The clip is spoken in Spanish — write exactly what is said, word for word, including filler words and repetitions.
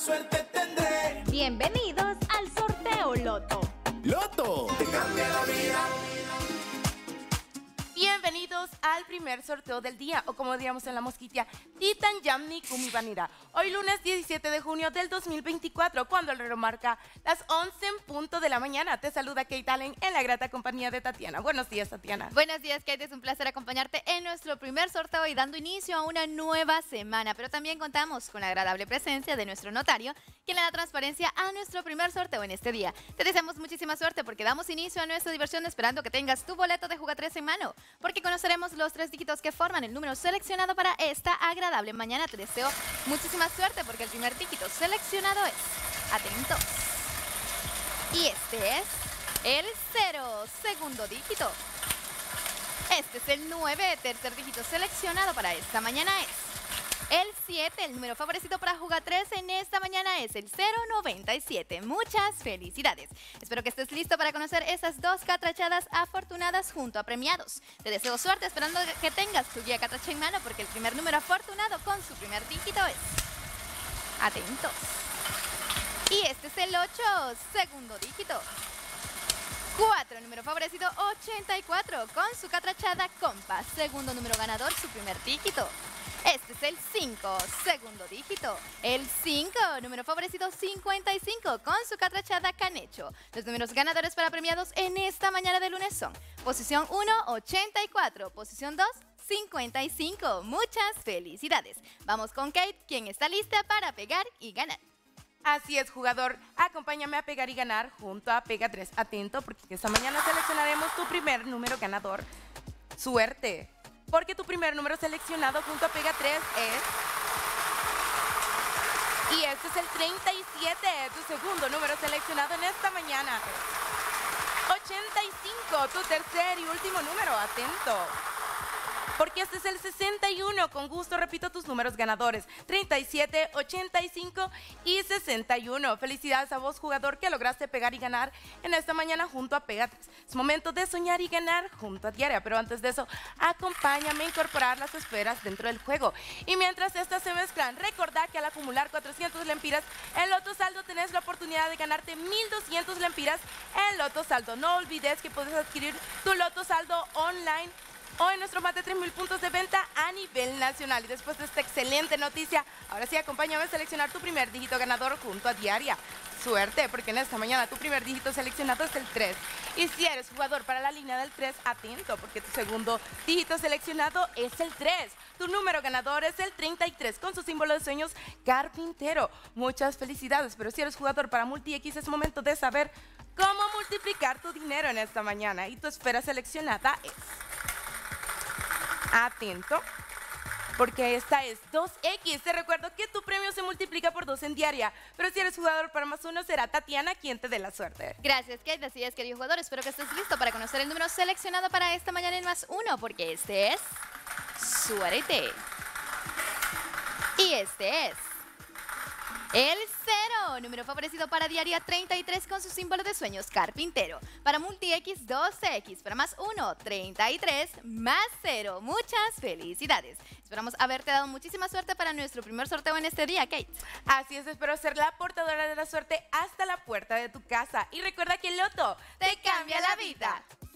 suerte tendré. Bienvenidos al sorteo Loto. ¡Loto! Te cambia la vida. Bienvenidos al primer sorteo del día, o como diríamos en la mosquitia, Titan Yamni Kumi Vanira. Hoy lunes diecisiete de junio del dos mil veinticuatro, cuando el reloj marca las once en punto de la mañana. Te saluda Kate Allen en la grata compañía de Tatiana. Buenos días, Tatiana. Buenos días, Kate. Es un placer acompañarte en nuestro primer sorteo y dando inicio a una nueva semana. Pero también contamos con la agradable presencia de nuestro notario, quien le da transparencia a nuestro primer sorteo en este día. Te deseamos muchísima suerte porque damos inicio a nuestra diversión esperando que tengas tu boleto de Juga tres en mano, porque conoceremos los tres dígitos que forman el número seleccionado para esta agradable mañana. Te deseo muchísima suerte porque el primer dígito seleccionado es, atentos, y este es el cero, segundo dígito. Este es el nueve, tercer dígito seleccionado para esta mañana es el siete. El número favorecido para Juga tres en esta mañana es el cero noventa y siete. Muchas felicidades. Espero que estés listo para conocer esas dos catrachadas afortunadas junto a premiados. Te deseo suerte esperando que tengas tu guía catracha en mano porque el primer número afortunado con su primer dígito es, atentos, y este es el ocho, segundo dígito. cuatro, número favorecido ochenta y cuatro con su catrachada compa, segundo número ganador, su primer dígito. Este es el cinco, segundo dígito. El cinco, número favorecido cincuenta y cinco con su catrachada canecho. Los números ganadores para premiados en esta mañana de lunes son posición uno, ochenta y cuatro, posición dos, cincuenta y cinco. Muchas felicidades. Vamos con Kate, quien está lista para pegar y ganar. Así es, jugador. Acompáñame a pegar y ganar junto a Pega tres. Atento, porque esta mañana seleccionaremos tu primer número ganador. Suerte, porque tu primer número seleccionado junto a Pega tres es... Y este es el treinta y siete, tu segundo número seleccionado en esta mañana. ochenta y cinco, tu tercer y último número. Atento, porque este es el sesenta y uno. Con gusto repito tus números ganadores: treinta y siete, ochenta y cinco y sesenta y uno. Felicidades a vos, jugador, que lograste pegar y ganar en esta mañana junto a Pega tres. Es momento de soñar y ganar junto a Diaria, pero antes de eso, acompáñame a incorporar las esferas dentro del juego. Y mientras estas se mezclan, recordá que al acumular cuatrocientos lempiras en Loto Saldo tenés la oportunidad de ganarte mil doscientos lempiras en Loto Saldo. No olvides que puedes adquirir tu Loto Saldo online o en nuestros más de tres mil puntos de venta a nivel nacional. Y después de esta excelente noticia, ahora sí, acompáñame a seleccionar tu primer dígito ganador junto a Diaria. Suerte, porque en esta mañana tu primer dígito seleccionado es el tres. Y si eres jugador para la línea del tres, atento, porque tu segundo dígito seleccionado es el tres. Tu número ganador es el treinta y tres, con su símbolo de sueños, carpintero. Muchas felicidades, pero si eres jugador para Multi-X, es momento de saber cómo multiplicar tu dinero en esta mañana. Y tu esfera seleccionada es... Atento, porque esta es dos equis. Te recuerdo que tu premio se multiplica por dos en Diaria, pero si eres jugador para más uno, será Tatiana quien te dé la suerte. Gracias, Kate. Así es, querido jugador. Espero que estés listo para conocer el número seleccionado para esta mañana en más uno, porque este es suerte. Y este es el cero, número favorecido para Diaria treinta y tres con su símbolo de sueños, carpintero. Para Multi-X, dos equis. Para más uno, treinta y tres, más cero. Muchas felicidades. Esperamos haberte dado muchísima suerte para nuestro primer sorteo en este día, Kate. Así es, espero ser la portadora de la suerte hasta la puerta de tu casa. Y recuerda que el Loto te cambia la vida.